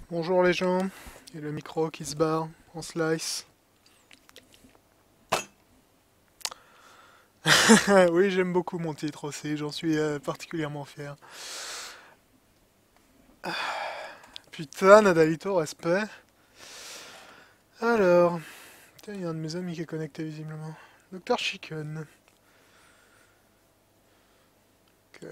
Bonjour les gens, et le micro qui se barre en slice. Oui, j'aime beaucoup mon titre aussi, j'en suis particulièrement fier. Putain, Nadalito, respect. Alors, tiens, il y a un de mes amis qui est connecté visiblement. Docteur Chicken. Ok.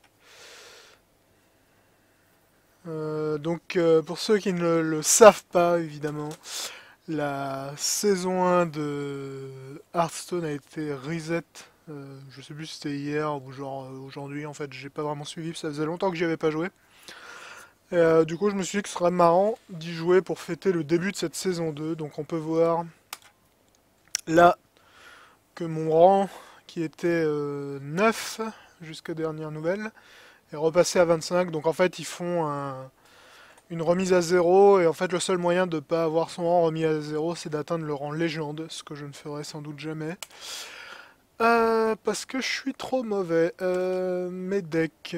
Pour ceux qui ne le savent pas, évidemment, la saison 1 de Hearthstone a été reset. Je sais plus si c'était hier ou genre aujourd'hui, en fait, j'ai pas vraiment suivi, ça faisait longtemps que j'y avais pas joué. Du coup, je me suis dit que ce serait marrant d'y jouer pour fêter le début de cette saison 2. Donc, on peut voir là que mon rang, qui était 9 jusqu'à dernière nouvelle, est repassé à 25. Donc, en fait, ils font une remise à zéro. Et en fait, le seul moyen de ne pas avoir son rang remis à zéro, c'est d'atteindre le rang légende, ce que je ne ferai sans doute jamais. Parce que je suis trop mauvais. Mes decks.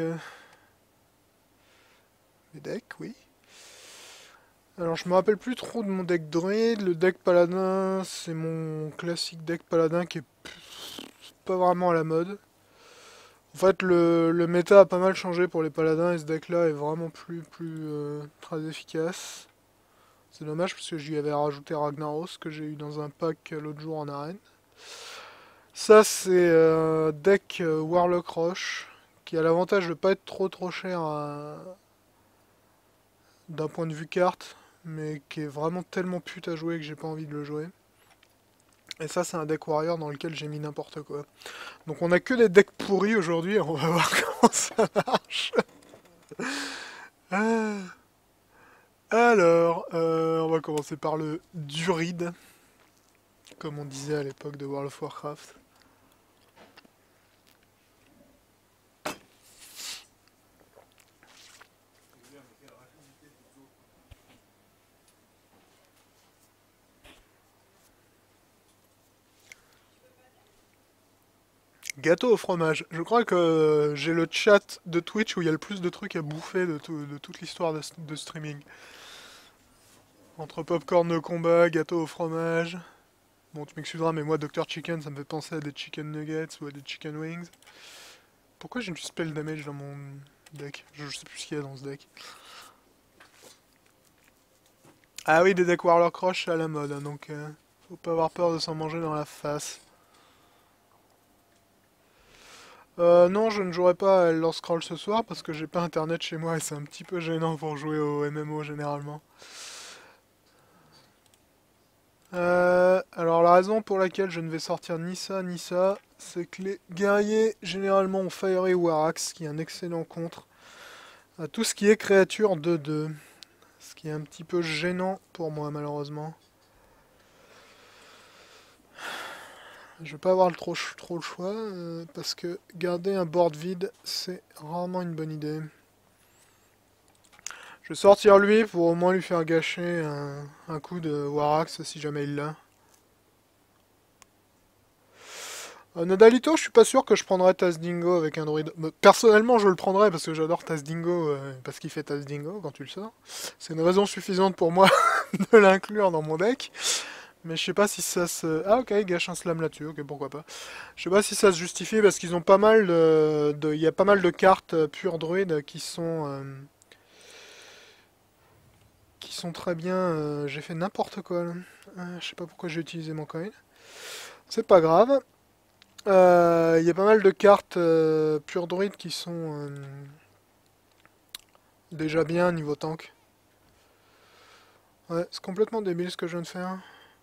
Mes decks, oui. Alors je me rappelle plus trop de mon deck druide, le deck paladin c'est mon classique deck paladin qui est pas vraiment à la mode. En fait le méta a pas mal changé pour les paladins et ce deck là est vraiment plus très efficace. C'est dommage parce que j'y avais rajouté Ragnaros que j'ai eu dans un pack l'autre jour en arène. Ça c'est deck Warlock Roche qui a l'avantage de pas être trop cher d'un point de vue carte mais qui est vraiment tellement pute à jouer que j'ai pas envie de le jouer. Et ça, c'est un deck warrior dans lequel j'ai mis n'importe quoi. Donc on a que des decks pourris aujourd'hui, on va voir comment ça marche. Ah. Alors, on va commencer par le Duride, comme on disait à l'époque de World of Warcraft. Gâteau au fromage. Je crois que j'ai le chat de Twitch où il y a le plus de trucs à bouffer de toute l'histoire de streaming. Entre popcorn de combat, gâteau au fromage. Bon, tu m'excuseras, mais moi, Dr. Chicken, ça me fait penser à des chicken nuggets ou à des chicken wings. Pourquoi j'ai du spell damage dans mon deck? Je sais plus ce qu'il y a dans ce deck. Ah oui, des decks Warlock Rush à la mode, hein, donc faut pas avoir peur de s'en manger dans la face. Non, je ne jouerai pas à Elder Scroll ce soir parce que j'ai pas internet chez moi et c'est un petit peu gênant pour jouer au MMO généralement. Alors la raison pour laquelle je ne vais sortir ni ça ni ça, c'est que les guerriers généralement ont Fiery Warax, qui est un excellent contre à tout ce qui est créature 2-2. Ce qui est un petit peu gênant pour moi malheureusement. Je vais pas avoir trop le choix, parce que garder un board vide, c'est rarement une bonne idée. Je vais sortir lui pour au moins lui faire gâcher un coup de Warax si jamais il l'a. Nodalito, je suis pas sûr que je prendrais Tazdingo avec un druide. Personnellement, je le prendrais parce que j'adore Tazdingo, parce qu'il fait Tazdingo quand tu le sors. C'est une raison suffisante pour moi de l'inclure dans mon deck. Mais je sais pas si ça se... Ah ok, il gâche un slam là-dessus, ok, pourquoi pas. Je sais pas si ça se justifie parce qu'ils ont pas mal il y a pas mal de cartes pure druide qui sont très bien... J'ai fait n'importe quoi là. Je sais pas pourquoi j'ai utilisé mon coin. C'est pas grave. Il y a pas mal de cartes pure druide qui sont déjà bien niveau tank. Ouais, c'est complètement débile ce que je viens de faire.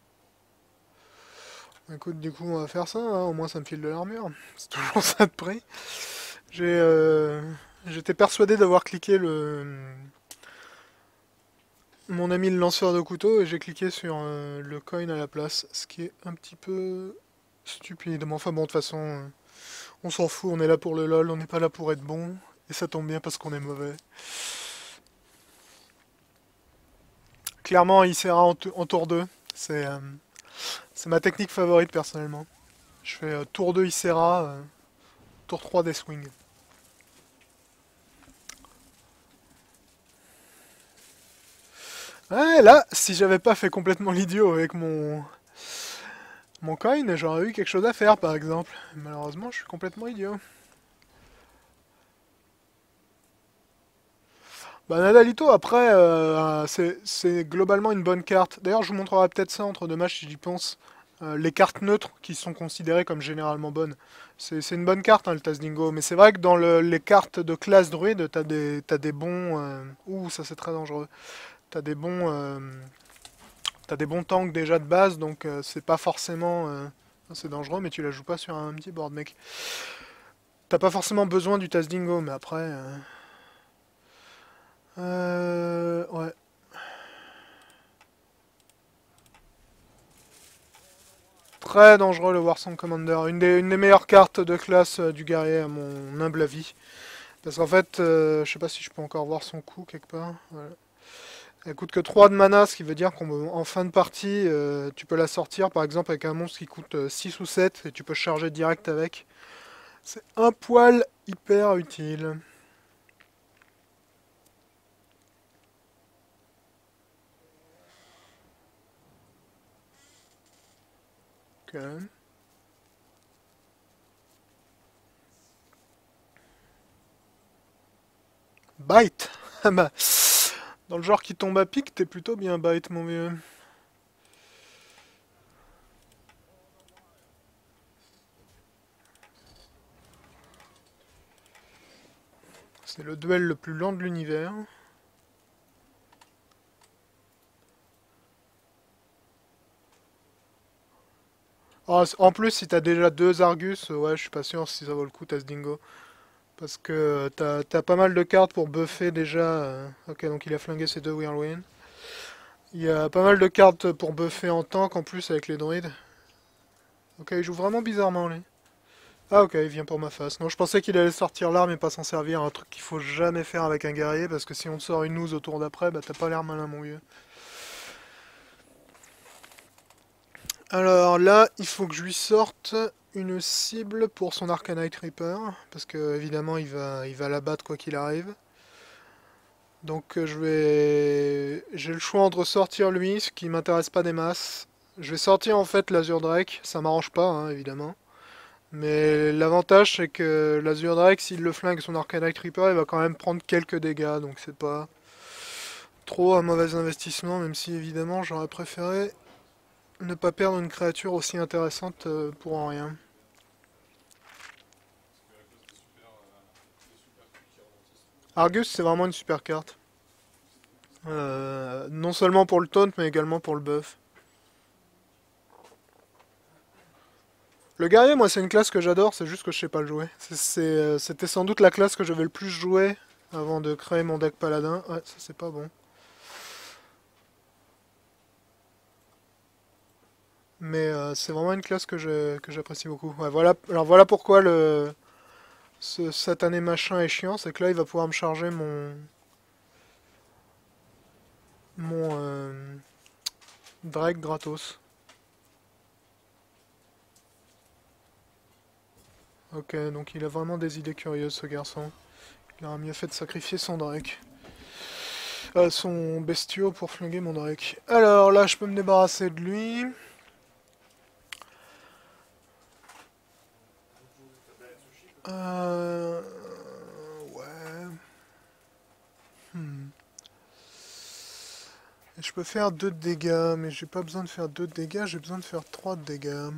Écoute, du coup, on va faire ça, hein, au moins ça me file de l'armure. C'est toujours ça de prix. J'ai, j'étais persuadé d'avoir cliqué mon ami le lanceur de couteau et j'ai cliqué sur le coin à la place, ce qui est un petit peu stupide. Mais enfin bon, de toute façon, on s'en fout, on est là pour le lol, on n'est pas là pour être bon, et ça tombe bien parce qu'on est mauvais. Clairement, il sera en tour 2. C'est ma technique favorite personnellement. Je fais tour 2 Icera, tour 3 Deathwing. Ouais, là, si j'avais pas fait complètement l'idiot avec mon coin, j'aurais eu quelque chose à faire, par exemple. Malheureusement, je suis complètement idiot. Bah, Nadalito, après, c'est globalement une bonne carte. D'ailleurs, je vous montrerai peut-être ça entre deux matchs si j'y pense. Les cartes neutres qui sont considérées comme généralement bonnes. C'est une bonne carte, hein, le Tazdingo. Mais c'est vrai que dans les cartes de classe druide, t'as des bons. Ouh, ça c'est très dangereux. T'as des bons. T'as des bons tanks déjà de base, donc c'est pas forcément. C'est dangereux, mais tu la joues pas sur un petit board, mec. T'as pas forcément besoin du Tazdingo, mais après. Ouais. Très dangereux le Warsong Commander. Une des meilleures cartes de classe du guerrier, à mon humble avis. Parce qu'en fait, je sais pas si je peux encore voir son coup quelque part. Voilà. Elle coûte que 3 de mana, ce qui veut dire qu'en fin de partie, tu peux la sortir par exemple avec un monstre qui coûte 6 ou 7 et tu peux charger direct avec. C'est un poil hyper utile. Ok. Bite. Ah bah, dans le genre qui tombe à pic, t'es plutôt bien bite, mon vieux. C'est le duel le plus lent de l'univers. Ah, en plus, si t'as déjà deux Argus, ouais, je suis pas sûr si ça vaut le coup, t'as ce dingo. Parce que t'as pas mal de cartes pour buffer déjà. Ok, donc il a flingué ses deux Whirlwind. Il y a pas mal de cartes pour buffer en tank en plus avec les druides. Ok, il joue vraiment bizarrement lui. Ah ok, il vient pour ma face. Non, je pensais qu'il allait sortir l'arme et pas s'en servir. Un truc qu'il faut jamais faire avec un guerrier parce que si on te sort une ooze au tour d'après, bah t'as pas l'air malin mon vieux. Alors là, il faut que je lui sorte une cible pour son Arcanite Reaper. Parce que évidemment il va l'abattre quoi qu'il arrive. Donc j'ai le choix entre sortir lui, ce qui m'intéresse pas des masses. Je vais sortir en fait l'Azure Drake, ça m'arrange pas hein, évidemment. Mais l'avantage c'est que l'Azure Drake, s'il le flingue son Arcanite Reaper, il va quand même prendre quelques dégâts, donc c'est pas trop un mauvais investissement, même si évidemment j'aurais préféré ne pas perdre une créature aussi intéressante pour en rien. Argus c'est vraiment une super carte. Non seulement pour le taunt mais également pour le buff. Le guerrier, moi, c'est une classe que j'adore, c'est juste que je sais pas le jouer. C'était sans doute la classe que je vais le plus jouer avant de créer mon deck paladin. Ouais, ça c'est pas bon. Mais c'est vraiment une classe que j'apprécie beaucoup. Ouais, voilà, alors voilà pourquoi ce satané machin est chiant, c'est que là il va pouvoir me charger mon Drake gratos. Ok, donc il a vraiment des idées curieuses ce garçon. Il aurait mieux fait de sacrifier son Drake. Son bestiau pour flinguer mon Drake. Alors là, je peux me débarrasser de lui. Euh... Ouais. Hmm. Je peux faire 2 de dégâts, mais j'ai pas besoin de faire 2 de dégâts, j'ai besoin de faire 3 de dégâts.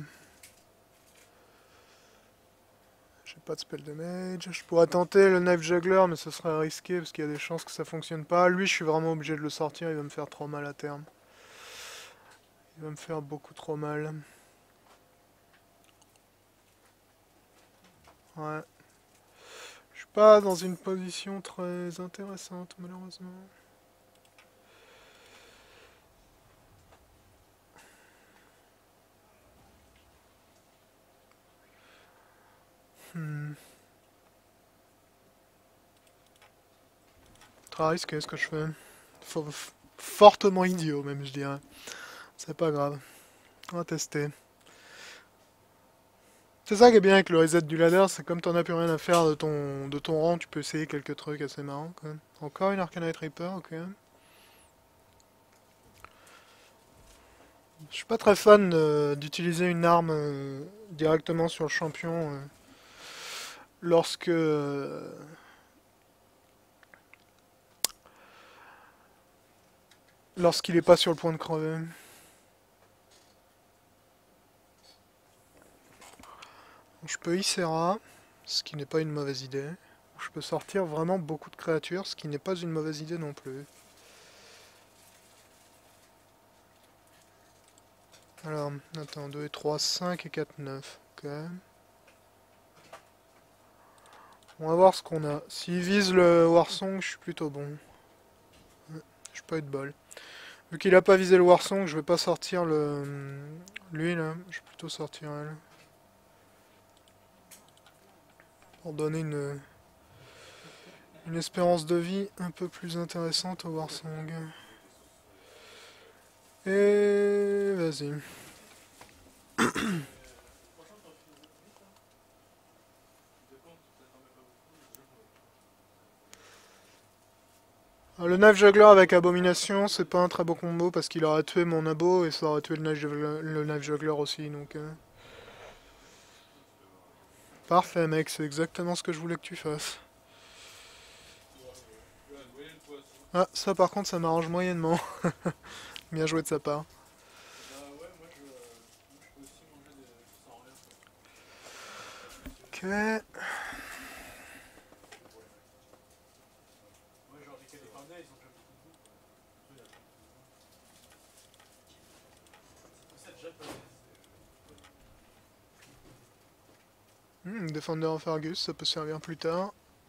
J'ai pas de spell damage. Je pourrais tenter le Knife Juggler, mais ce serait risqué parce qu'il y a des chances que ça fonctionne pas. Lui, je suis vraiment obligé de le sortir, il va me faire trop mal à terme. Il va me faire beaucoup trop mal. Ouais. Je suis pas dans une position très intéressante, malheureusement. Hmm. Très risqué ce que je fais. Fortement idiot, même, je dirais. C'est pas grave. On va tester. C'est ça qui est bien avec le reset du ladder, c'est comme t'en as plus rien à faire de ton rang, tu peux essayer quelques trucs assez marrants quand même. Encore une Arcanite Reaper, ok. Je suis pas très fan d'utiliser une arme directement sur le champion lorsque lorsqu'il est pas sur le point de crever. Je peux Icera, ce qui n'est pas une mauvaise idée. Je peux sortir vraiment beaucoup de créatures, ce qui n'est pas une mauvaise idée non plus. Alors, attends, 2 et 3, 5 et 4, 9. Ok. On va voir ce qu'on a. S'il vise le Warsong, je suis plutôt bon. Je peux pas eu de bol. Vu qu'il a pas visé le Warsong, je vais pas sortir lui là. Je vais plutôt sortir elle. Pour donner une espérance de vie un peu plus intéressante au Warsong. Et vas-y. Le Knife Juggler avec Abomination, c'est pas un très beau combo parce qu'il aurait tué mon abo et ça aurait tué le Knife Juggler aussi. Donc, parfait mec, c'est exactement ce que je voulais que tu fasses. Ah, ça par contre, ça m'arrange moyennement. Bien joué de sa part. Ok. Defender of Argus, ça peut servir plus tard.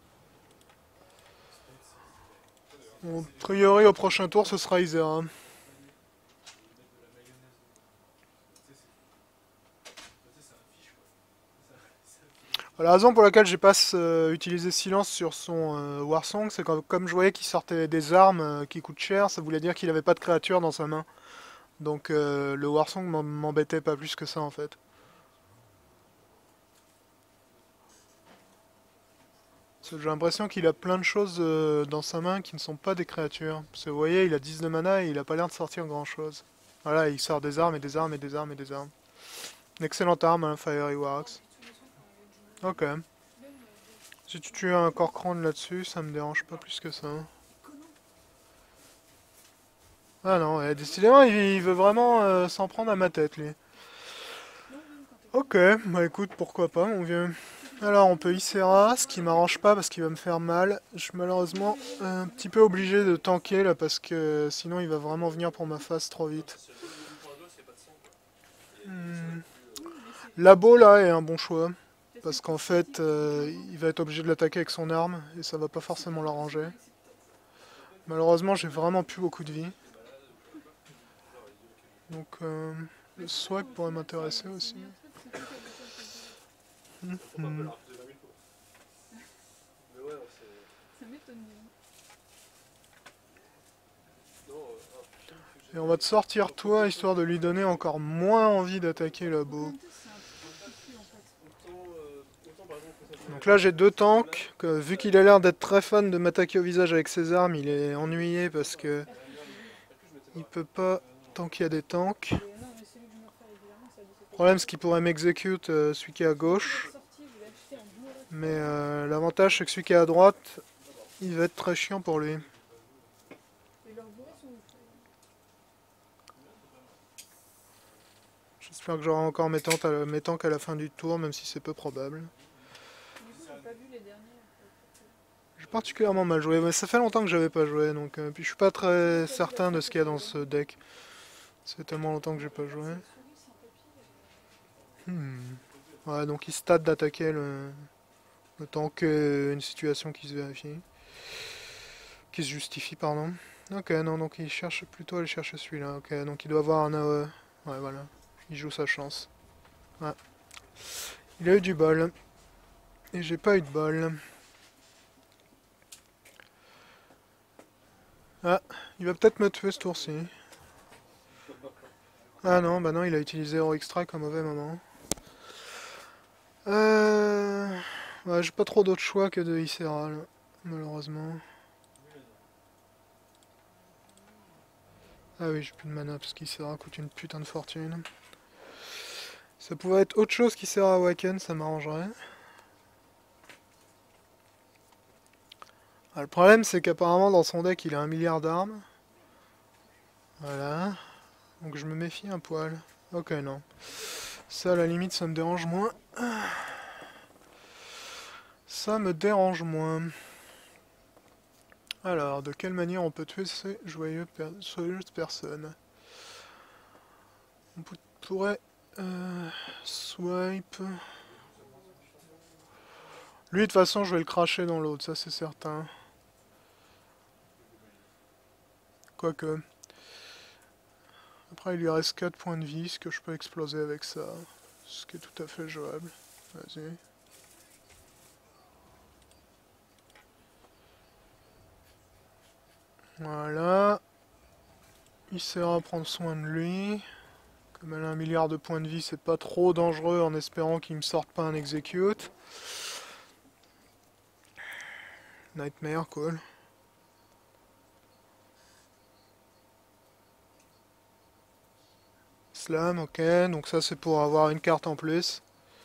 Bon, a priori, au prochain tour, ce sera Isera. La raison pour laquelle j'ai pas utilisé silence sur son Warsong, c'est que comme je voyais qu'il sortait des armes qui coûtent cher, ça voulait dire qu'il avait pas de créature dans sa main. Donc le Warsong m'embêtait pas plus que ça en fait. Parce que j'ai l'impression qu'il a plein de choses dans sa main qui ne sont pas des créatures. Parce que vous voyez, il a 10 de mana et il a pas l'air de sortir grand chose. Voilà, il sort des armes et des armes et des armes et des armes. Une excellente arme, hein, Fiery Wax. Ok. Si tu tues un Corcran là-dessus, ça me dérange pas plus que ça. Ah non, ouais, décidément, il veut vraiment s'en prendre à ma tête, lui. Ok, bah écoute, pourquoi pas, mon vieux. Alors, on peut Icera, ce qui m'arrange pas parce qu'il va me faire mal. Je suis malheureusement un petit peu obligé de tanker là parce que sinon il va vraiment venir pour ma face trop vite. Hmm. Labo là est un bon choix parce qu'en fait il va être obligé de l'attaquer avec son arme et ça va pas forcément l'arranger. Malheureusement, j'ai vraiment plus beaucoup de vie. Donc le swag pourrait m'intéresser aussi. Hmm. Et on va te sortir toi, histoire de lui donner encore moins envie d'attaquer Labo. Donc là j'ai deux tanks, que, vu qu'il a l'air d'être très fan de m'attaquer au visage avec ses armes, il est ennuyé parce que il peut pas tant qu'il y a des tanks. Le problème c'est qu'il pourrait m'exécute celui qui est à gauche. Mais l'avantage c'est que celui qui est à droite, il va être très chiant pour lui. J'espère que j'aurai encore mes tanks à la fin du tour, même si c'est peu probable. J'ai particulièrement mal joué, mais ça fait longtemps que j'avais pas joué, donc puis je suis pas très certain de ce qu'il y a dans ce deck. C'est tellement longtemps que j'ai pas joué. Ouais, donc il se tâte d'attaquer le temps qu'une situation qui se vérifie. Qui se justifie, pardon. Ok, non, donc il cherche plutôt à aller chercher celui-là. Ok, donc il doit avoir un AOE. Ouais, voilà. Il joue sa chance. Ouais. Il a eu du bol. Et j'ai pas eu de bol. Ah, il va peut-être me tuer ce tour-ci. Ah non, bah non, il a utilisé Heroic Strike au mauvais moment. Ouais, j'ai pas trop d'autre choix que de Icera, malheureusement. Ah oui, j'ai plus de mana parce qu'Issera coûte une putain de fortune. Ça pouvait être autre chose qui sert à Waken, ça m'arrangerait. Ah, le problème, c'est qu'apparemment dans son deck, il a 1 milliard d'armes. Voilà. Donc je me méfie un poil. Ok, non. Ça, à la limite, ça me dérange moins. Ça me dérange moins. Alors, de quelle manière on peut tuer ces joyeuses personnes? On pourrait... swipe... Lui, de toute façon, je vais le cracher dans l'autre, ça c'est certain. Quoique... Après, il lui reste 4 points de vie, ce que je peux exploser avec ça. Ce qui est tout à fait jouable. Vas-y. Voilà. Il essaiera de prendre soin de lui. Comme elle a 1 milliard de points de vie, c'est pas trop dangereux en espérant qu'il me sorte pas un execute. Nightmare, cool. Slam, ok. Donc ça c'est pour avoir une carte en plus.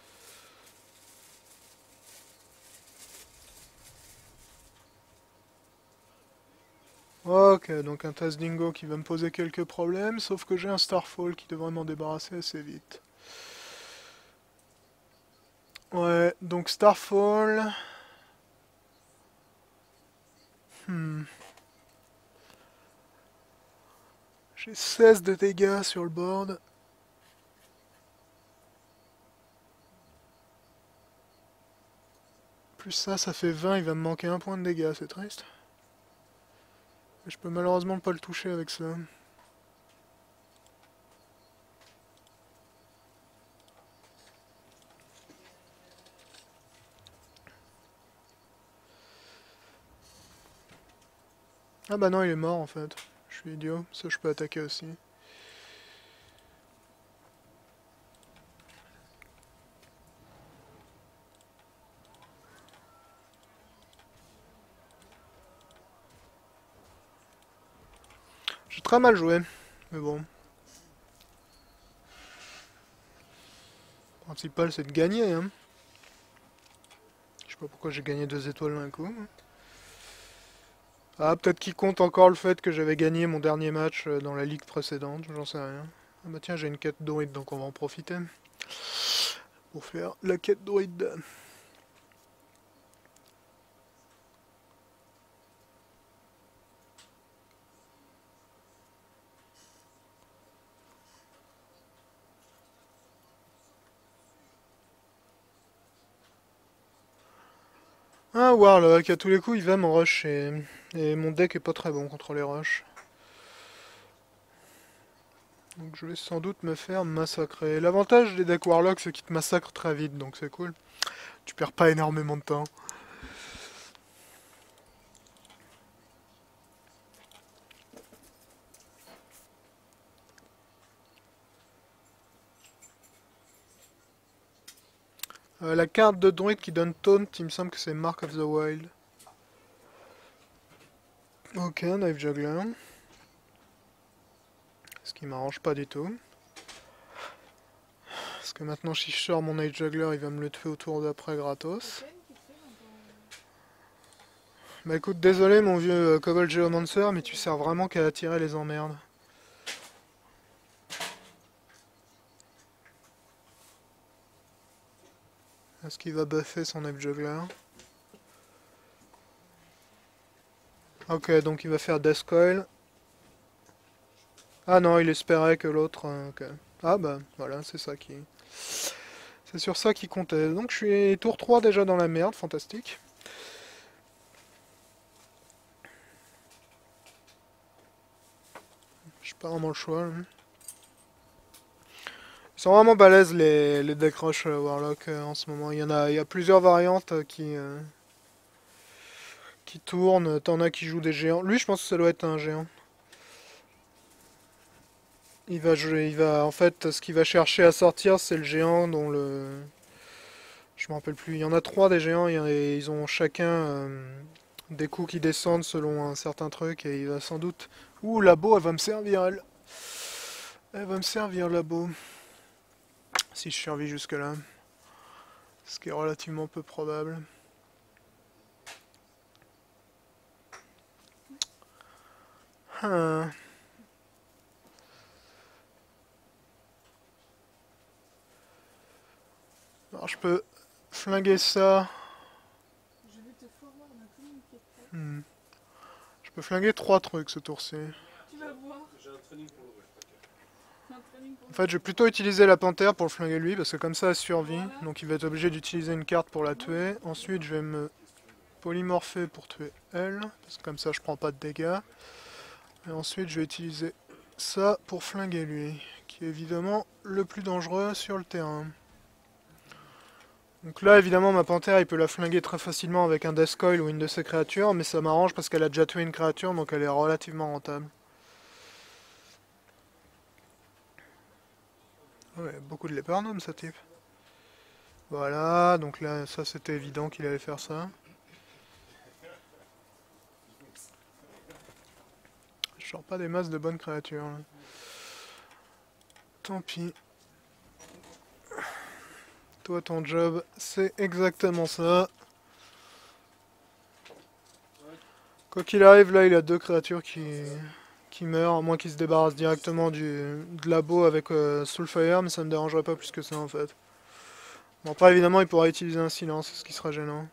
Ok, donc un Taz Dingo qui va me poser quelques problèmes, sauf que j'ai un Starfall qui devrait m'en débarrasser assez vite. Ouais, donc Starfall... Hmm. J'ai 16 de dégâts sur le board. Plus ça fait 20, il va me manquer un point de dégâts, c'est triste. Je peux malheureusement pas le toucher avec ça. Ah bah non, il est mort en fait. Je suis idiot, ça je peux attaquer aussi. J'ai très mal joué, mais bon. Le principal c'est de gagner, hein. Je sais pas pourquoi j'ai gagné 2 étoiles d'un coup. Ah, peut-être qu'il compte encore le fait que j'avais gagné mon dernier match dans la ligue précédente, j'en sais rien. Ah bah tiens, j'ai une quête druide, donc on va en profiter. Pour faire la quête druide. Ah, Warlock, à tous les coups, il va m'en rush et mon deck est pas très bon contre les rushs. Donc je vais sans doute me faire massacrer. L'avantage des decks Warlock, c'est qu'ils te massacrent très vite, donc c'est cool. Tu perds pas énormément de temps. La carte de druide qui donne taunt, il me semble que c'est Mark of the Wild. Ok, Knife Juggler. Ce qui m'arrange pas du tout. Parce que maintenant, si je sors mon Knife Juggler, il va me le tuer au tour d'après gratos. Bah écoute, désolé mon vieux Cobalt Geomancer, mais tu sers vraiment qu'à attirer les emmerdes. Est-ce qu'il va buffer son Knife Juggler? Ok, donc il va faire Death Coil. Ah non, il espérait que l'autre... ok. Ah bah, voilà, c'est ça qui... C'est sur ça qu'il comptait. Donc je suis tour 3 déjà dans la merde, fantastique. J'ai pas vraiment le choix. Là. Ils sont vraiment balèzes les deck rush Warlock en ce moment. Il y a plusieurs variantes qui tournent. T'en as qui jouent des géants. Lui, je pense que ça doit être un géant. Il va jouer, en fait, ce qu'il va chercher à sortir, c'est le géant dont je me rappelle plus. Il y en a trois des géants et ils ont chacun des coups qui descendent selon un certain truc et il va sans doute... Ouh, Labo, elle va me servir, elle. Elle va me servir, Labo. Si je survis jusque-là. Ce qui est relativement peu probable. Hein. Alors je peux flinguer ça. Hmm. Je peux flinguer 3 trucs ce tour-ci. En fait, je vais plutôt utiliser la panthère pour le flinguer lui, parce que comme ça, elle survit. Donc il va être obligé d'utiliser une carte pour la tuer. Ensuite, je vais me polymorpher pour tuer elle, parce que comme ça, je prends pas de dégâts. Et ensuite, je vais utiliser ça pour flinguer lui, qui est évidemment le plus dangereux sur le terrain. Donc là, évidemment, ma panthère, il peut la flinguer très facilement avec un Death Coil ou une de ses créatures, mais ça m'arrange parce qu'elle a déjà tué une créature, donc elle est relativement rentable. Ouais, beaucoup de Leopardum, ce type. Voilà, donc là, ça c'était évident qu'il allait faire ça. Je sors pas des masses de bonnes créatures, là. Tant pis. Toi, ton job, c'est exactement ça. Quoi qu'il arrive, là, il a 2 créatures qui meurent, à moins qu'il se débarrasse directement de Labo avec Soulfire, mais ça me dérangerait pas plus que ça, en fait. Bon, après, évidemment, il pourra utiliser un silence, ce qui sera gênant.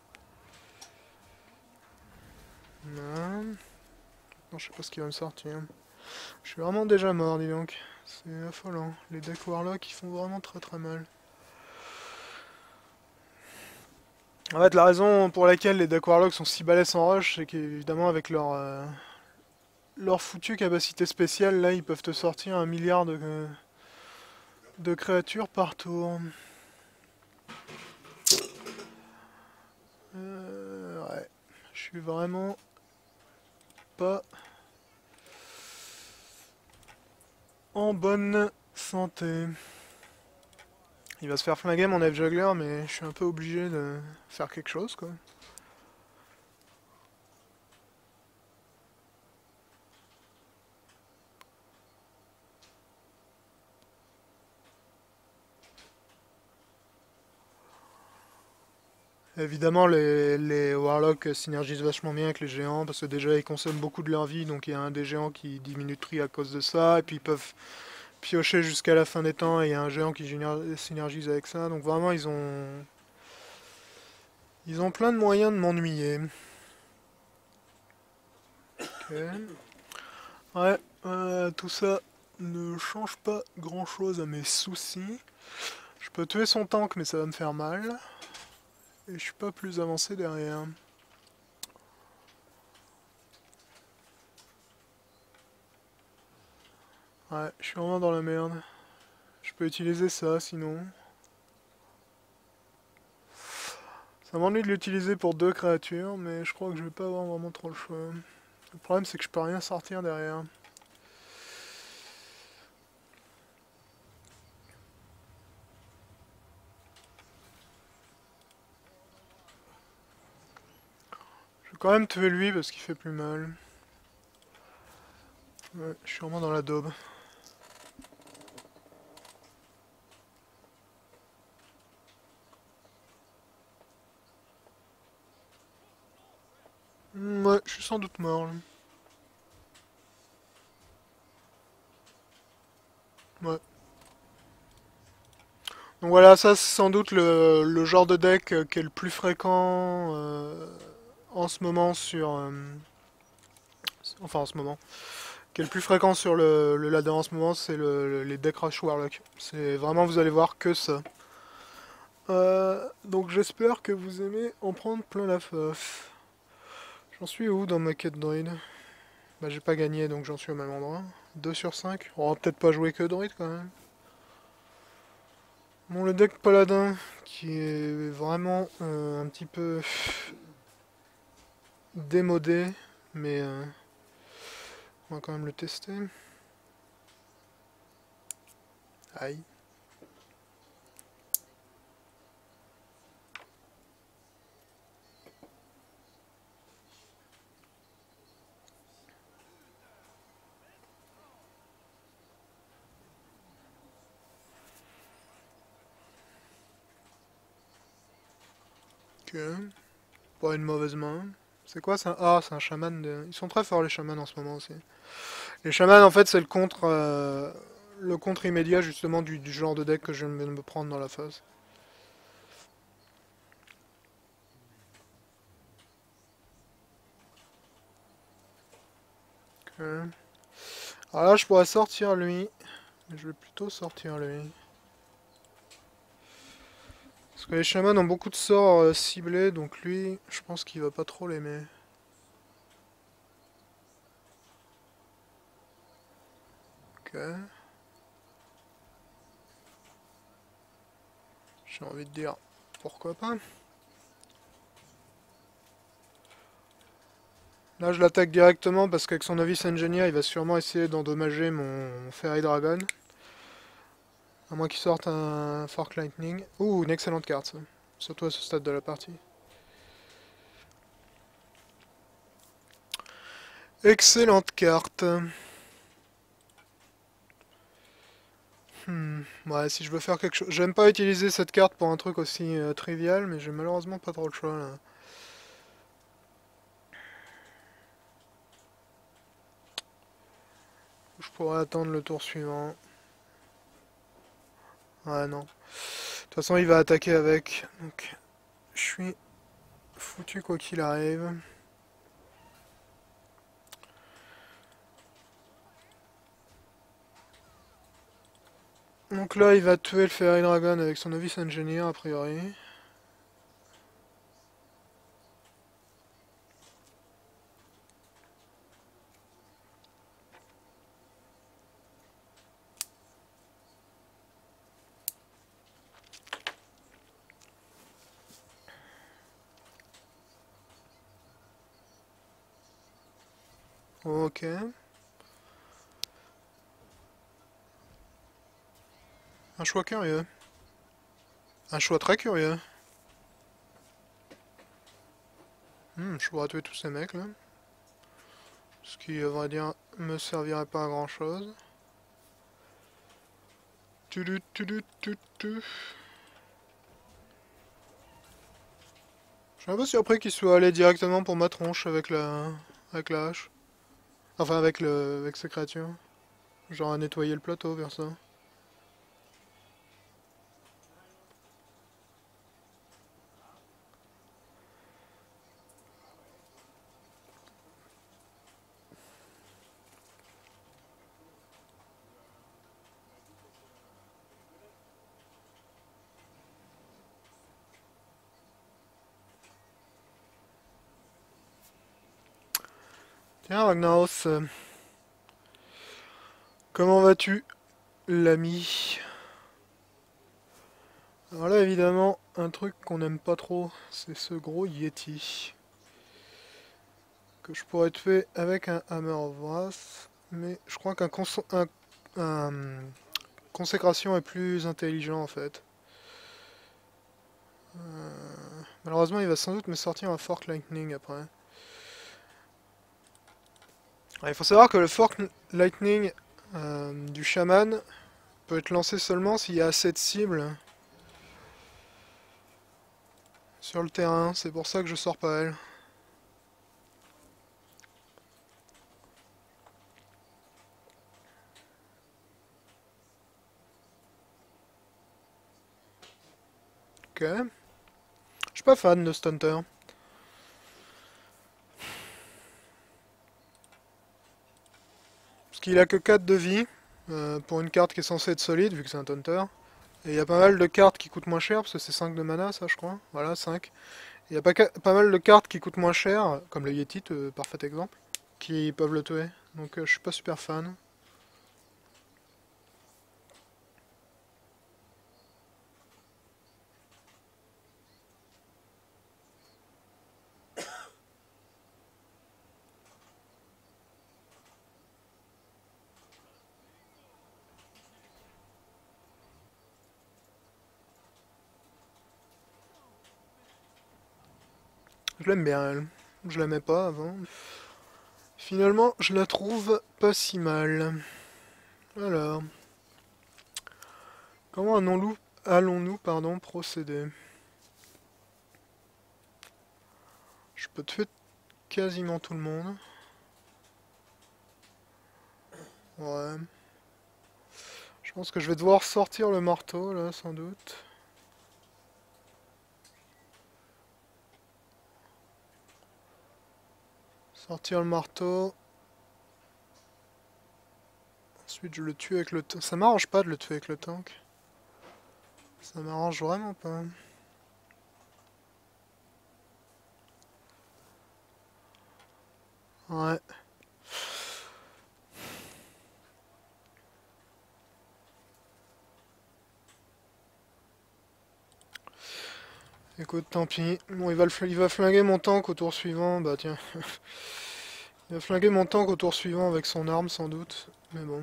Non, non, je sais pas ce qui va me sortir. Je suis vraiment déjà mort, dis donc. C'est affolant. Les decks Warlock, ils font vraiment très très mal. En fait, la raison pour laquelle les decks Warlock sont si balèzes en rush, c'est qu'évidemment, avec leur foutue capacité spéciale, là, ils peuvent te sortir 1 milliard de créatures par tour. Ouais. Je suis vraiment pas en bonne santé. Il va se faire flinguer mon F-Juggler, mais je suis un peu obligé de faire quelque chose, quoi. Évidemment, les Warlocks synergisent vachement bien avec les géants, parce que déjà ils consomment beaucoup de leur vie, donc il y a un des géants qui diminue de prix à cause de ça, et puis ils peuvent piocher jusqu'à la fin des temps, et il y a un géant qui synergise avec ça, donc vraiment ils ont plein de moyens de m'ennuyer. Ok. Ouais, tout ça ne change pas grand chose à mes soucis. Je peux tuer son tank, mais ça va me faire mal. Et je suis pas plus avancé derrière. Ouais, je suis vraiment dans la merde. Je peux utiliser ça sinon. Ça m'ennuie de l'utiliser pour 2 créatures, mais je crois que je vais pas avoir vraiment trop le choix. Le problème c'est que je peux rien sortir derrière. Je vais quand même tuer lui parce qu'il fait plus mal. Ouais, je suis vraiment dans la daube. Ouais, je suis sans doute mort là. Ouais. Donc voilà, ça c'est sans doute le genre de deck qui est le plus fréquent en ce moment sur... enfin en ce moment. Qui est le plus fréquent sur le ladder en ce moment, c'est les decks Rush Warlock. C'est vraiment, vous allez voir que ça. Donc j'espère que vous aimez en prendre plein la face. J'en suis où dans ma quête druide? Bah j'ai pas gagné donc j'en suis au même endroit. 2 sur 5. On va peut-être pas jouer que druide quand même. Bon, le deck paladin qui est vraiment un petit peu démodé, mais on va quand même le tester. Aïe. Ok. Pas une mauvaise main. C'est quoi ça? Ah, c'est un chaman. Ils sont très forts les chamans en ce moment aussi. Les chamans en fait c'est le contre immédiat justement du genre de deck que je viens de me prendre dans la phase. Ok. Alors là je pourrais sortir lui. Mais je vais plutôt sortir lui. Parce que les chamans ont beaucoup de sorts ciblés, donc lui, je pense qu'il va pas trop l'aimer. Ok. J'ai envie de dire, pourquoi pas. Là, je l'attaque directement parce qu'avec son Novice Engineer, il va sûrement essayer d'endommager mon Fairy Dragon. À moins qu'il sorte un Fork Lightning. Ouh, une excellente carte, ça. Surtout à ce stade de la partie. Excellente carte. Ouais, si je veux faire quelque chose... J'aime pas utiliser cette carte pour un truc aussi trivial, mais j'ai malheureusement pas trop le choix, là. Je pourrais attendre le tour suivant. Ouais, non. De toute façon, il va attaquer avec. Donc, je suis foutu quoi qu'il arrive. Donc là, il va tuer le Fairy Dragon avec son Novice Engineer, a priori. Ok. Un choix curieux. Un choix très curieux. Je pourrais tuer tous ces mecs, là. Ce qui, à vrai dire, me servirait pas à grand chose. Tudu, tudu, tudu, tudu. Je suis un peu surpris qu'il soit allé directement pour ma tronche avec la hache. Enfin, avec ses créatures. Genre à nettoyer le plateau vers ça. Tiens, Ragnaros, comment vas-tu, l'ami? Alors là, évidemment, un truc qu'on n'aime pas trop, c'est ce gros Yeti. Que je pourrais tuer avec un Hammer of Wrath. Mais je crois un Consécration est plus intelligent, en fait. Malheureusement, il va sans doute me sortir un Fork Lightning après. Il faut savoir que le Fork Lightning du Shaman peut être lancé seulement s'il y a assez de cibles sur le terrain. C'est pour ça que je sors pas elle. Ok. Je suis pas fan de Stunter. Parce qu'il a que 4 de vie. Pour une carte qui est censée être solide, vu que c'est un Taunter. Et il y a pas mal de cartes qui coûtent moins cher, parce que c'est 5 de mana, ça, je crois. Voilà, 5. Il y a pas mal de cartes qui coûtent moins cher, comme le Yeti, parfait exemple, qui peuvent le tuer. Donc je suis pas super fan. Je l'aime bien, elle. Je l'aimais pas avant. Finalement, je la trouve pas si mal. Alors, comment allons-nous procéder? Je peux tuer quasiment tout le monde. Ouais. Je pense que je vais devoir sortir le marteau là, sans doute. Sortir le marteau. Ensuite je le tue avec le tank. Ça m'arrange pas de le tuer avec le tank. Ça m'arrange vraiment pas. Ouais. Écoute, tant pis. Bon, il va flinguer mon tank au tour suivant. Bah tiens. Il va flinguer mon tank au tour suivant avec son arme sans doute. Mais bon.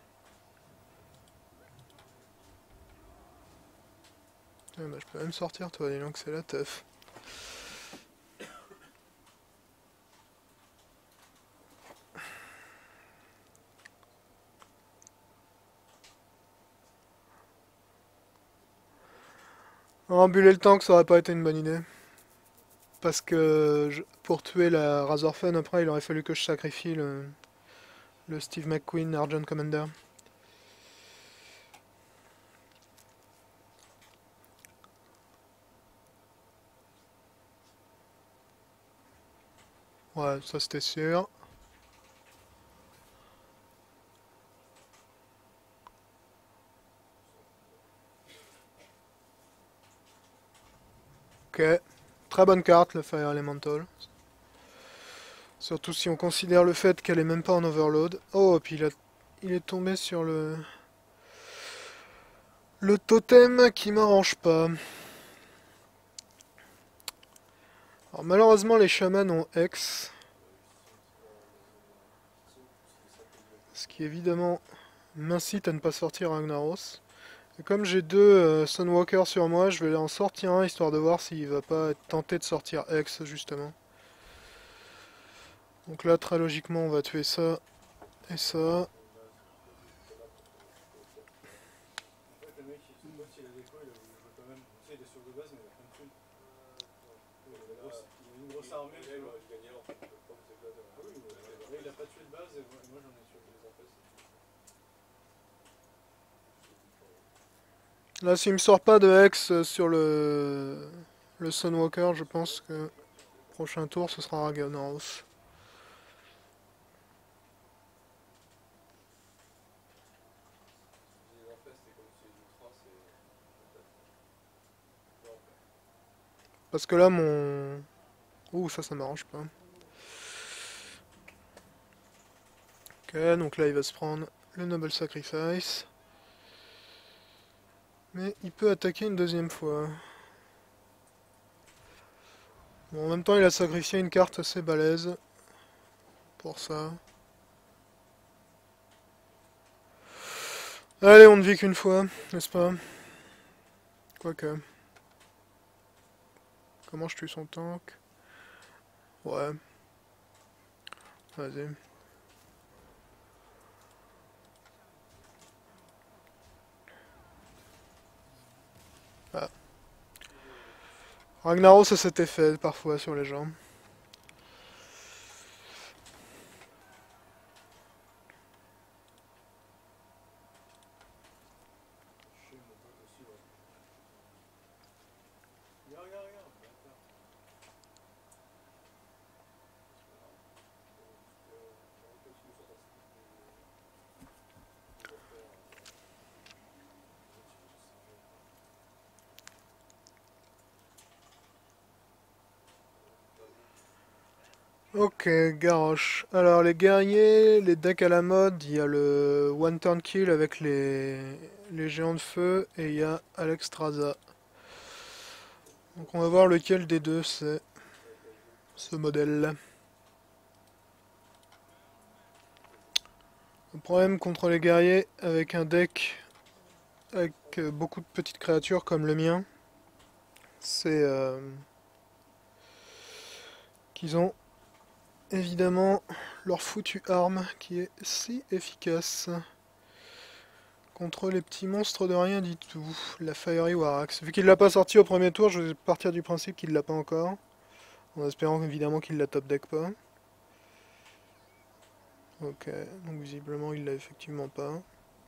Bah, je peux même sortir toi, dis donc c'est la teuf. Embuler le tank ça aurait pas été une bonne idée. Parce que pour tuer la Razorfen après il aurait fallu que je sacrifie le Steve McQueen Argent Commander. Ouais, ça c'était sûr. Ok. Très bonne carte le Fire Elemental. Surtout si on considère le fait qu'elle est même pas en overload. Oh, et puis il est tombé sur le totem qui m'arrange pas. Alors malheureusement les chamans ont X. Ce qui évidemment m'incite à ne pas sortir Ragnaros. Et comme j'ai deux Sunwalker sur moi, je vais en sortir un histoire de voir s'il va pas tenter de sortir X justement. Donc là très logiquement on va tuer ça et ça. Là s'il me sort pas de X sur le Sunwalker, je pense que prochain tour ce sera Ragnaros. Parce que là mon... Ouh ça m'arrange pas. Ok, donc là il va se prendre le Noble Sacrifice. Mais il peut attaquer une deuxième fois. Bon, en même temps il a sacrifié une carte assez balèze. Pour ça. Allez, on ne vit qu'une fois, n'est-ce pas? Quoique. Comment je tue son tank? Ouais. Vas-y. Ah. Ragnaros a cet effet parfois sur les gens. Ok, Garrosh. Alors les guerriers, les decks à la mode, il y a le one turn kill avec les géants de feu et il y a Alexstrasza. Donc on va voir lequel des deux c'est ce modèle. Le problème contre les guerriers avec un deck avec beaucoup de petites créatures comme le mien, c'est qu'ils ont évidemment leur foutue arme qui est si efficace contre les petits monstres de rien du tout, la Fiery Warax. Vu qu'il l'a pas sorti au premier tour, je vais partir du principe qu'il l'a pas encore. En espérant évidemment qu'il la top deck pas. Ok, donc visiblement il l'a effectivement pas.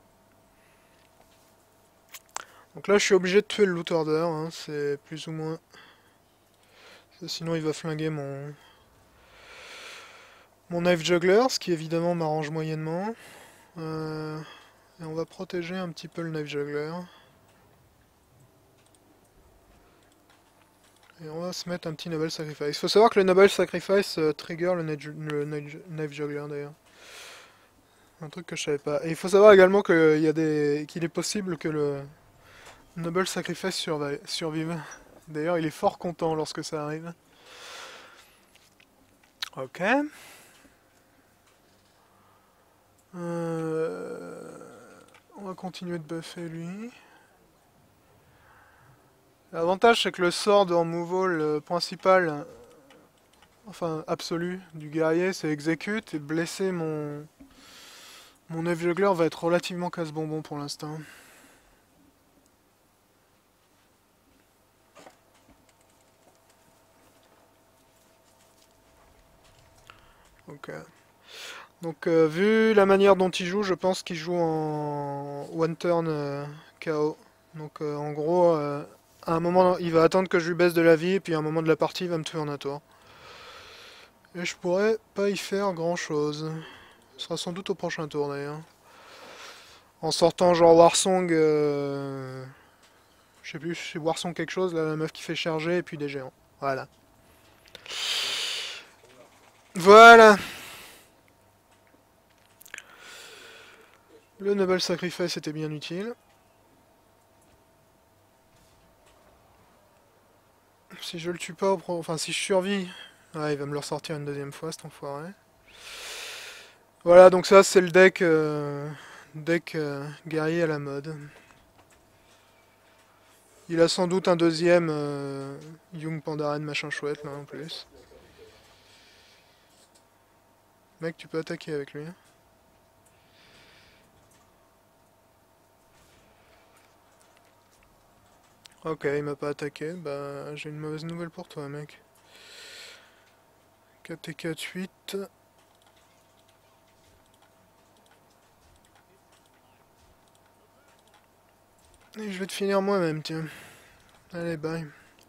Donc là je suis obligé de tuer le loot order, hein, c'est plus ou moins... Sinon il va flinguer mon knife juggler, ce qui évidemment m'arrange moyennement. Et on va protéger un petit peu le knife juggler. Et on va se mettre un petit Noble Sacrifice. Il faut savoir que le Noble Sacrifice trigger le knife juggler d'ailleurs. Un truc que je savais pas. Et il faut savoir également qu'il est possible que le Noble Sacrifice survive. D'ailleurs, il est fort content lorsque ça arrive. Ok. On va continuer de buffer lui. L'avantage c'est que le sort en moveall principal, enfin absolu, du guerrier, c'est exécute et blesser mon œuf juggler va être relativement casse-bonbon pour l'instant. Ok. Donc vu la manière dont il joue, je pense qu'il joue en one turn KO. Donc en gros, à un moment, il va attendre que je lui baisse de la vie, et puis à un moment de la partie, il va me tuer en un tour. Et je pourrais pas y faire grand chose. Ce sera sans doute au prochain tour d'ailleurs. En sortant genre Warsong, je sais plus, c'est Warsong quelque chose, là, la meuf qui fait charger, et puis des géants. Voilà. Voilà. Le Noble Sacrifice était bien utile. Si je le tue pas, enfin si je survis, il va me le ressortir une deuxième fois cet enfoiré. Voilà, donc ça c'est le deck guerrier à la mode. Il a sans doute un deuxième Young Pandaren machin chouette là en plus. Mec, tu peux attaquer avec lui. Ok, il m'a pas attaqué. Bah, j'ai une mauvaise nouvelle pour toi, mec. 4 et 4, 8. Et je vais te finir moi-même, tiens. Allez, bye.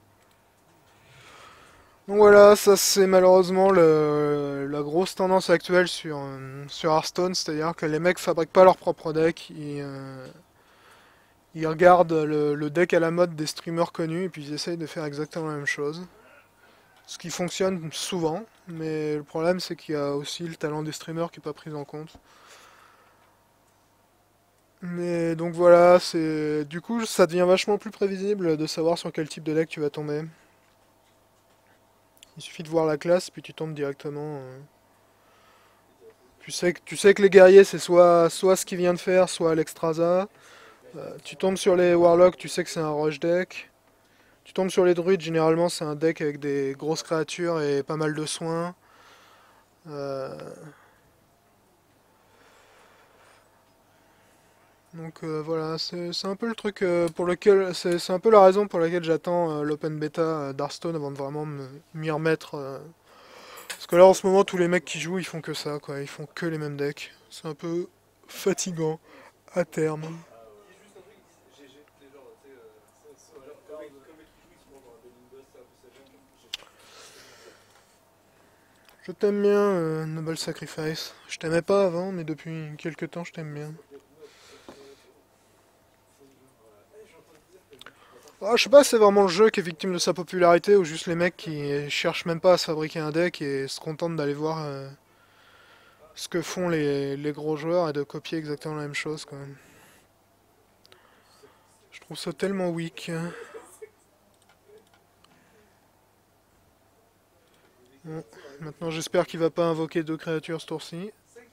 Donc voilà, ça c'est malheureusement la grosse tendance actuelle sur Hearthstone, c'est-à-dire que les mecs fabriquent pas leur propre deck, ils regardent le deck à la mode des streamers connus et puis ils essayent de faire exactement la même chose. Ce qui fonctionne souvent, mais le problème c'est qu'il y a aussi le talent des streamers qui est pas pris en compte. Mais donc voilà, c'est du coup ça devient vachement plus prévisible de savoir sur quel type de deck tu vas tomber. Il suffit de voir la classe puis tu tombes directement. Tu sais que les guerriers c'est soit ce qu'il vient de faire, soit l'Exstrasa. Tu tombes sur les Warlocks, tu sais que c'est un rush deck. Tu tombes sur les druides, généralement c'est un deck avec des grosses créatures et pas mal de soins. Euh, donc voilà, c'est un peu le truc pour lequel. C'est un peu la raison pour laquelle j'attends l'open beta d'Hearthstone avant de vraiment m'y remettre. Parce que là en ce moment tous les mecs qui jouent ils font que ça quoi, ils font que les mêmes decks. C'est un peu fatigant à terme. Je t'aime bien, Noble Sacrifice. Je t'aimais pas avant, mais depuis quelques temps, je t'aime bien. Ah, je sais pas, c'est vraiment le jeu qui est victime de sa popularité ou juste les mecs qui cherchent même pas à se fabriquer un deck et se contentent d'aller voir ce que font les gros joueurs et de copier exactement la même chose, quoi. Je trouve ça tellement weak. Bon, maintenant, j'espère qu'il va pas invoquer deux créatures ce tour-ci.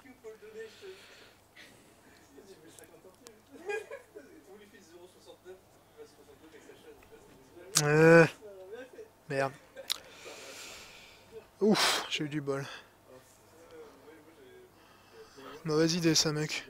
Euh, Merde. Ouf, j'ai eu du bol. Mauvaise idée, ça, mec.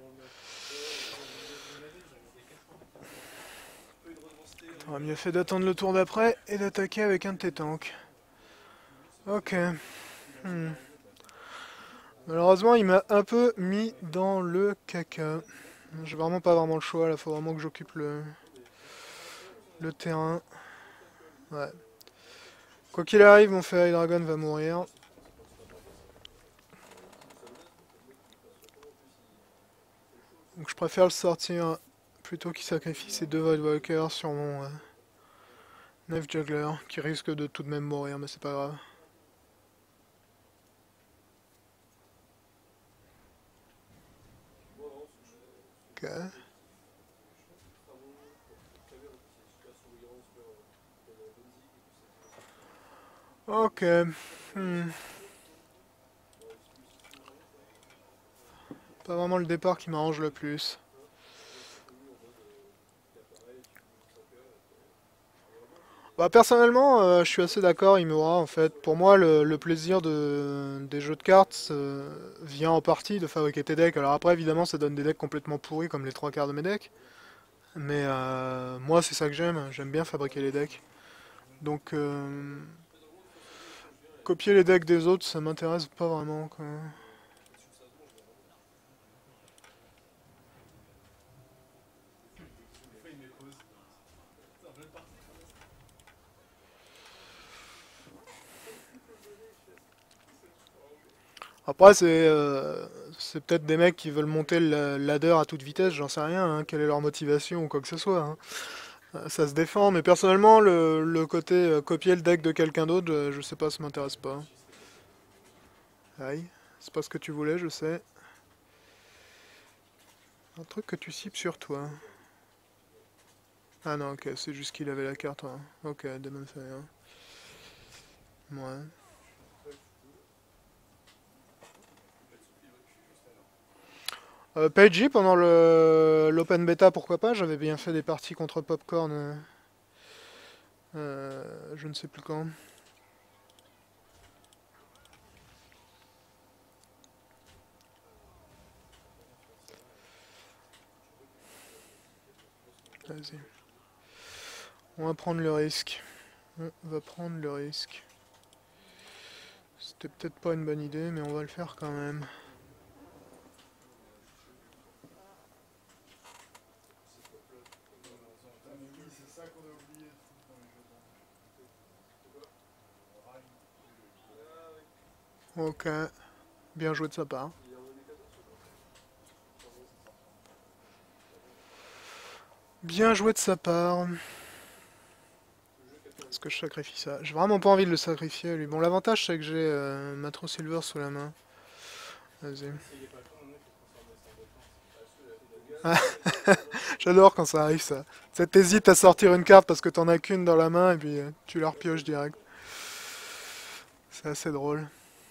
On aurait mieux fait d'attendre le tour d'après et d'attaquer avec un de tes tanks. Ok. Hmm. Malheureusement, il m'a un peu mis dans le caca. J'ai vraiment pas vraiment le choix, là, faut vraiment que j'occupe le terrain. Ouais. Quoi qu'il arrive, mon Fairy Dragon va mourir. Donc je préfère le sortir plutôt qu'il sacrifie ses deux Voidwalkers sur mon 9 Juggler, qui risque de tout de même mourir, mais c'est pas grave. Ok. Ok. Hmm. Pas vraiment le départ qui m'arrange le plus. Bah personnellement, je suis assez d'accord, Imura, en fait. Pour moi, le plaisir des jeux de cartes vient en partie de fabriquer tes decks. Alors après, évidemment, ça donne des decks complètement pourris, comme les trois quarts de mes decks. Mais moi, c'est ça que j'aime. J'aime bien fabriquer les decks. Donc, copier les decks des autres, ça m'intéresse pas vraiment, quoi. Après, c'est peut-être des mecs qui veulent monter le ladder à toute vitesse, j'en sais rien, hein, quelle est leur motivation ou quoi que ce soit, hein. Ça se défend, mais personnellement, le côté copier le deck de quelqu'un d'autre, je sais pas, ça m'intéresse pas. Aïe, c'est pas ce que tu voulais, je sais. Un truc que tu cibles sur toi. Ah non, ok, c'est juste qu'il avait la carte, hein. Ok, Demon Slayer. Ouais. PG pendant l'open beta, pourquoi pas, j'avais bien fait des parties contre Popcorn, je ne sais plus quand. Vas-y. On va prendre le risque. On va prendre le risque. C'était peut-être pas une bonne idée, mais on va le faire quand même. Ok, bien joué de sa part. Bien joué de sa part. Est-ce que je sacrifie ça? J'ai vraiment pas envie de le sacrifier, lui. Bon, l'avantage, c'est que j'ai Matro Silver sous la main. Vas-y. Ah, j'adore quand ça arrive, ça. Ça t'hésite à sortir une carte parce que t'en as qu'une dans la main et puis tu la repioches direct. C'est assez drôle.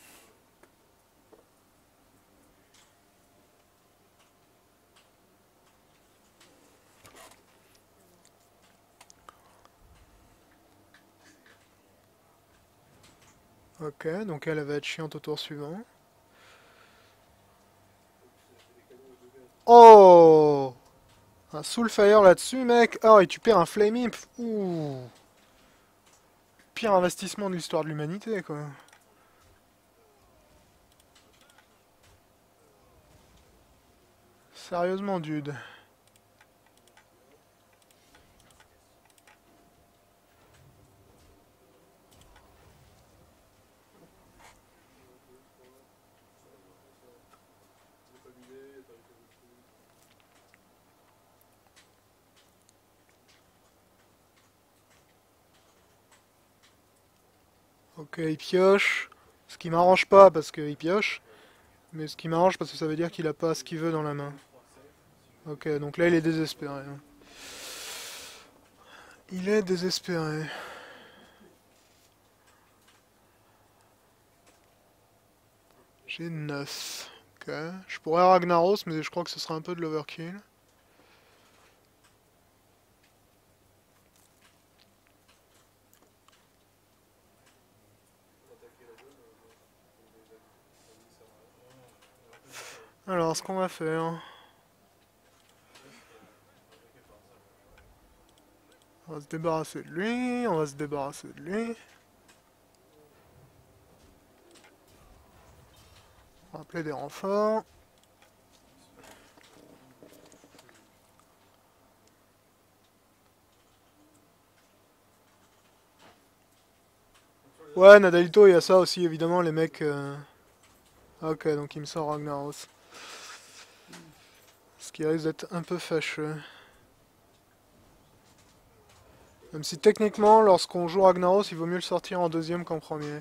Ok, donc elle va être chiante au tour suivant. Oh! Un Soulfire là-dessus, mec. Oh, et tu perds un Flame Imp. Ouh. Pire investissement de l'histoire de l'humanité, quoi. Sérieusement, dude. Ok, il pioche. Ce qui m'arrange pas parce qu'il pioche. Mais ce qui m'arrange parce que ça veut dire qu'il a pas ce qu'il veut dans la main. Ok, donc là il est désespéré, hein. Il est désespéré. J'ai 9. Ok. Je pourrais Ragnaros, mais je crois que ce sera un peu de l'overkill. Alors, ce qu'on va faire... On va se débarrasser de lui, on va se débarrasser de lui. appeler des renforts. Ouais, Nadalito, il y a ça aussi, évidemment, les mecs... Ok, donc il me sort Ragnaros. Ce qui risque d'être un peu fâcheux. Même si techniquement, lorsqu'on joue Ragnaros, il vaut mieux le sortir en deuxième qu'en premier.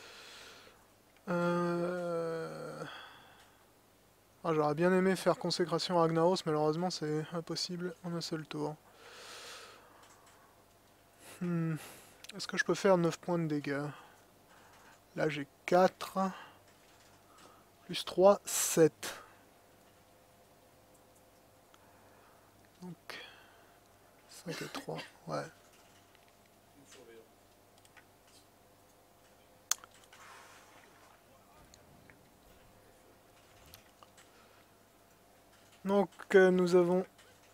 J'aurais bien aimé faire Consécration à Ragnaros, malheureusement c'est impossible en un seul tour. Est-ce que je peux faire 9 points de dégâts? Là j'ai 4, plus 3, 7. Donc 5 et 3, ouais. Donc nous avons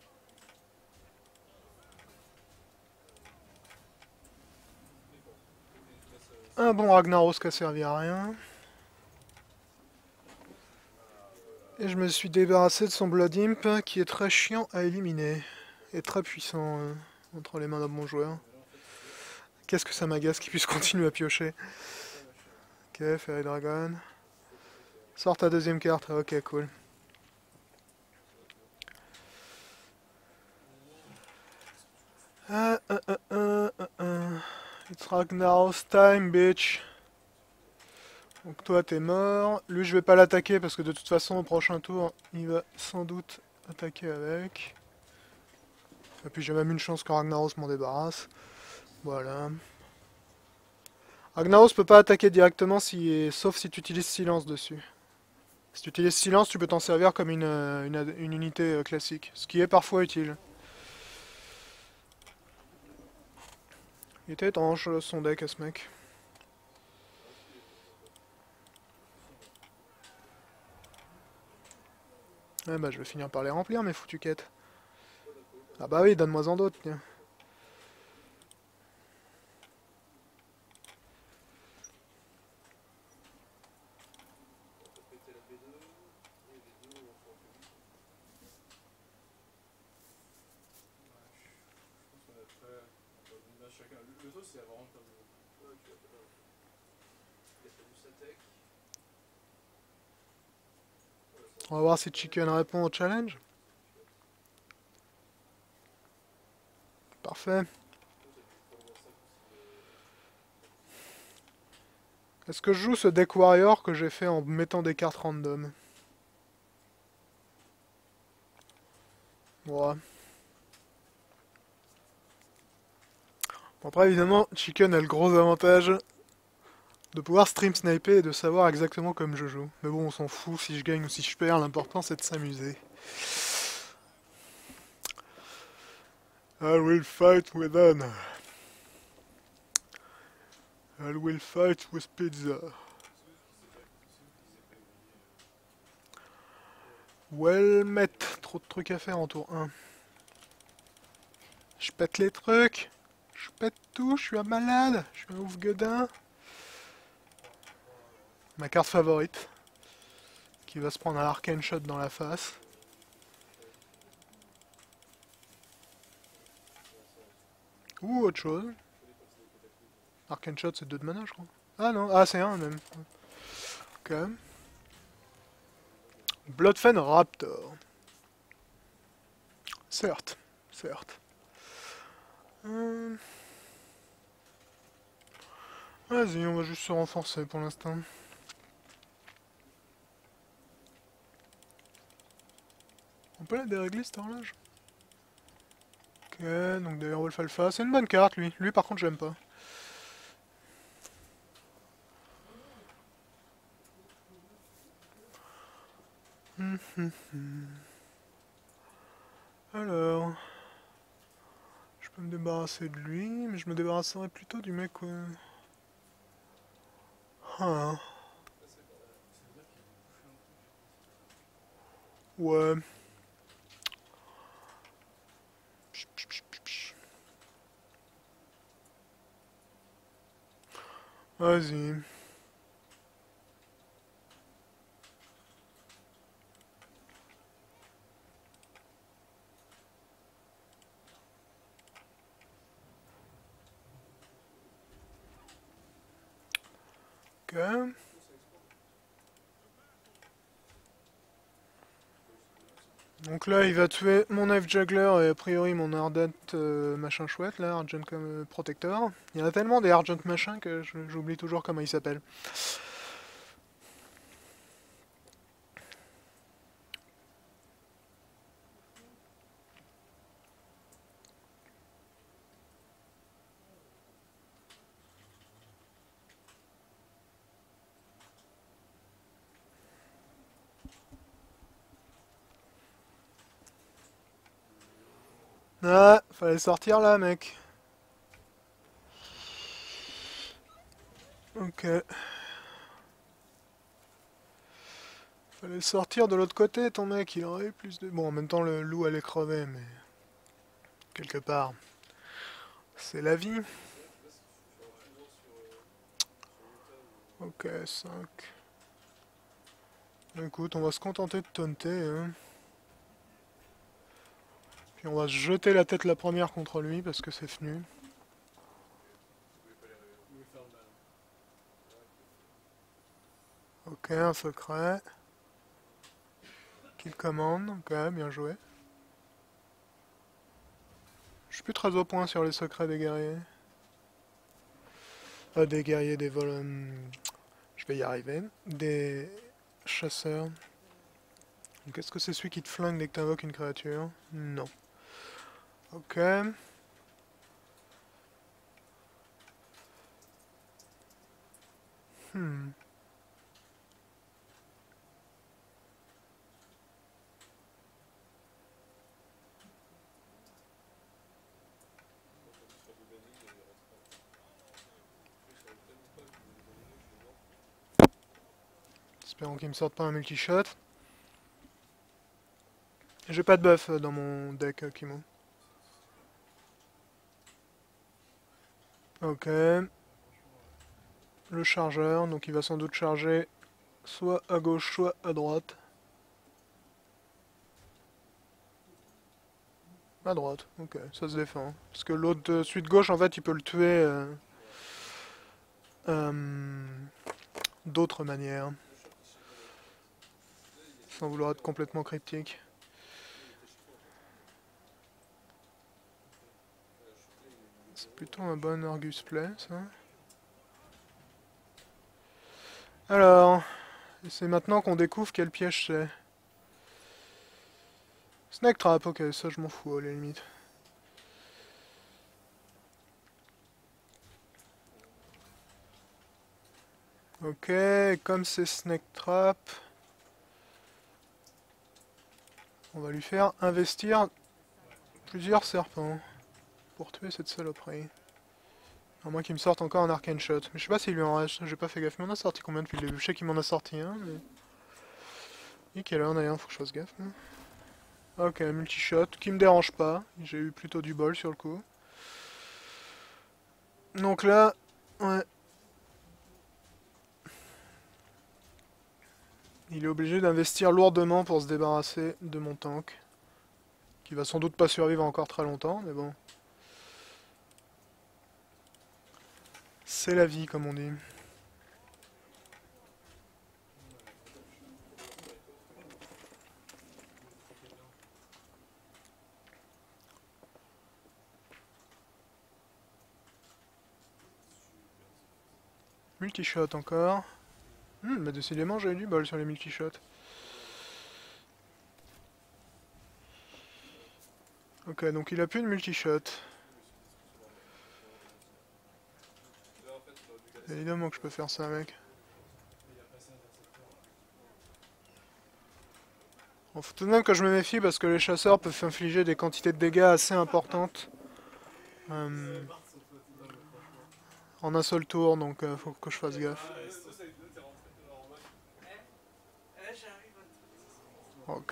un bon Ragnaros qui a servi à rien. Et je me suis débarrassé de son Blood Imp qui est très chiant à éliminer. Et très puissant entre les mains d'un bon joueur. Qu'est-ce que ça m'agace qu'il puisse continuer à piocher. Ok, Fairy Dragon. Sors ta deuxième carte, ok cool. It's Ragnar's time, bitch. Donc toi t'es mort. Lui je vais pas l'attaquer parce que de toute façon au prochain tour il va sans doute attaquer avec. Et puis j'ai même une chance que Ragnaros m'en débarrasse. Voilà. Ragnaros peut pas attaquer directement sauf si tu utilises silence dessus. Si tu utilises silence tu peux t'en servir comme une unité classique. Ce qui est parfois utile. Il était étrange son deck à ce mec. Ouais bah je vais finir par les remplir mes foutues quêtes. Ah bah oui, donne-moi en d'autres, tiens. On va voir si Chicken répond au challenge. Parfait. Est-ce que je joue ce deck warrior que j'ai fait en mettant des cartes random? Ouais. Bon, après évidemment, Chicken a le gros avantage de pouvoir stream sniper et de savoir exactement comme je joue. Mais bon, on s'en fout si je gagne ou si je perds, l'important c'est de s'amuser. I will fight with honor. I will fight with pizza. Well met, trop de trucs à faire en tour 1. Je pète les trucs. Je pète tout, je suis un malade. Je suis un ouf gueudin. Ma carte favorite. Qui va se prendre un arcane shot dans la face. Ou autre chose. Arcane shot c'est 2 de mana je crois. Ah non, ah c'est 1 même. Ok. Bloodfen Raptor. Certes, certes. Vas-y, on va juste se renforcer pour l'instant. On peut la dérégler cette horloge? Ok, donc d'ailleurs Wolf Alpha, c'est une bonne carte lui. Lui par contre j'aime pas. Alors... Je peux me débarrasser de lui, mais je me débarrasserais plutôt du mec... Ah, ouais. Vas-y. Ok. Donc là, il va tuer mon Knife Juggler et a priori mon Ardent machin chouette, là, Argent comme Protector. Il y en a tellement des Argent machin que j'oublie toujours comment il s'appelle. Ah, fallait sortir là, mec. Ok. Fallait sortir de l'autre côté, ton mec, il aurait eu plus de... Bon, en même temps, le loup allait crever, mais... Quelque part. C'est la vie. Ok, 5. Écoute, on va se contenter de taunter, hein. Puis on va se jeter la tête la première contre lui, parce que c'est venu. Ok, un secret. Kill commande, ok, bien joué. Je suis plus très au point sur les secrets des guerriers. Des guerriers, des vols... je vais y arriver. Des chasseurs. Donc est-ce que c'est celui qui te flingue dès que t'invoques une créature? Non. Ok. Hmm. Espérons qu'il me sorte pas un multi-shot. J'ai pas de buff dans mon deck, Kimo. Ok. Le chargeur, donc il va sans doute charger soit à gauche, soit à droite. À droite, ok, ça se défend. Parce que l'autre suite gauche, en fait, il peut le tuer euh, d'autres manières, sans vouloir être complètement cryptique. C'est plutôt un bon Argus Play, ça. Alors, c'est maintenant qu'on découvre quel piège c'est. Snake Trap, ok, ça je m'en fous à la limite. Ok, comme c'est Snake Trap, on va lui faire investir plusieurs serpents pour tuer cette saloperie. À moins qu'il me sorte encore un Arcane Shot. Mais je sais pas s'il lui en reste, j'ai pas fait gaffe. Mais on a sorti combien depuis le début? Je sais qu'il m'en a sorti un, mais... Il est quelle heure d'ailleurs? Faut que je fasse gaffe. Ok, multi-shot, qui me dérange pas. J'ai eu plutôt du bol sur le coup. Donc là, ouais. Il est obligé d'investir lourdement pour se débarrasser de mon tank. Qui va sans doute pas survivre encore très longtemps, mais bon. C'est la vie, comme on dit. Multi-shot encore. Mais décidément, j'ai eu du bol sur les multi-shots. Ok, donc il a plus de multi-shot. Évidemment que je peux faire ça, mec. Bon, faut tout de même que je me méfie parce que les chasseurs peuvent infliger des quantités de dégâts assez importantes euh, en un seul tour, donc faut que je fasse gaffe. Ok.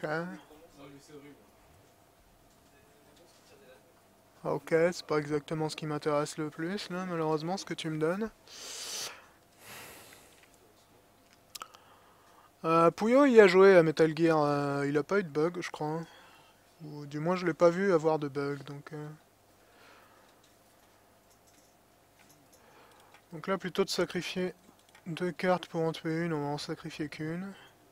Ok, c'est pas exactement ce qui m'intéresse le plus, là, malheureusement, ce que tu me donnes. Puyo y a joué à Metal Gear, il a pas eu de bug, je crois. Ou du moins, je l'ai pas vu avoir de bug, donc... Donc là, plutôt de sacrifier 2 cartes pour en tuer une, on va en sacrifier qu'une.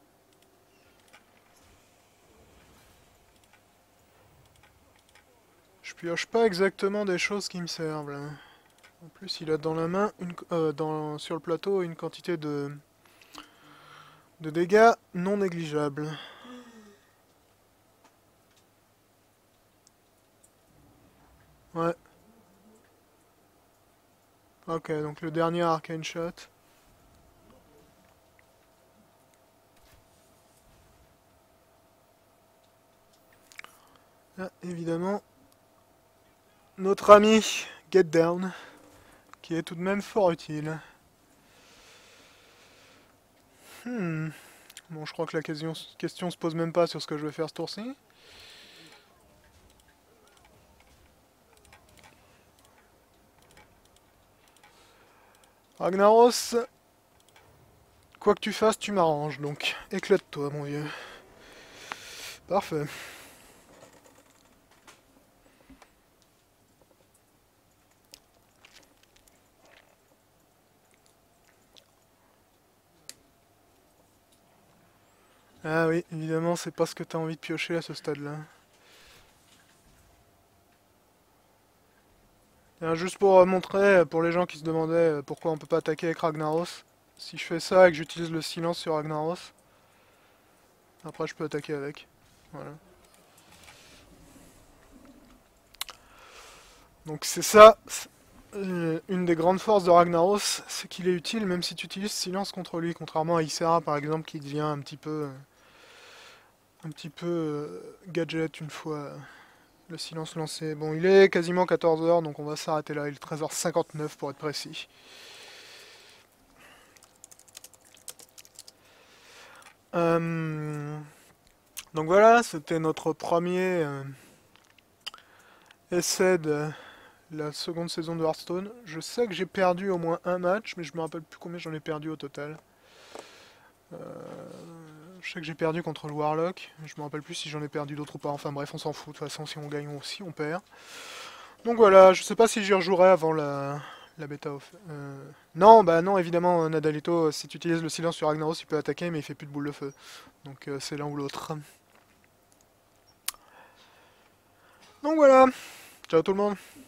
Je pioche pas exactement des choses qui me servent là. En plus, il a dans la main, sur le plateau, une quantité de dégâts non négligeable. Ouais. Ok, donc le dernier Arcane Shot. Ah, évidemment, notre ami Get Down, qui est tout de même fort utile. Hmm. Bon, je crois que la question se pose même pas sur ce que je vais faire ce tour-ci. Ragnaros, quoi que tu fasses, tu m'arranges, donc éclate-toi, mon vieux. Parfait. Ah oui, évidemment, c'est pas ce que t'as envie de piocher à ce stade-là. Juste pour montrer, pour les gens qui se demandaient pourquoi on peut pas attaquer avec Ragnaros, si je fais ça et que j'utilise le silence sur Ragnaros, après je peux attaquer avec. Voilà. Donc c'est ça, une des grandes forces de Ragnaros, c'est qu'il est utile même si tu utilises silence contre lui, contrairement à Ysera par exemple qui devient un petit peu gadget une fois le silence lancé. Bon, il est quasiment 14h, donc on va s'arrêter là, il est 13h59 pour être précis. Euh, donc voilà, c'était notre premier essai de la seconde saison de Hearthstone. Je sais que j'ai perdu au moins un match, mais je me rappelle plus combien j'en ai perdu au total. Euh, je sais que j'ai perdu contre le Warlock. Je me rappelle plus si j'en ai perdu d'autres ou pas. Enfin bref, on s'en fout. De toute façon, si on gagne ou si on perd. Donc voilà, je sais pas si j'y rejouerai avant la bêta off. Non, bah non, évidemment, Nadalito, si tu utilises le silence sur Ragnaros, il peut attaquer, mais il fait plus de boule de feu. Donc c'est l'un ou l'autre. Donc voilà, ciao tout le monde.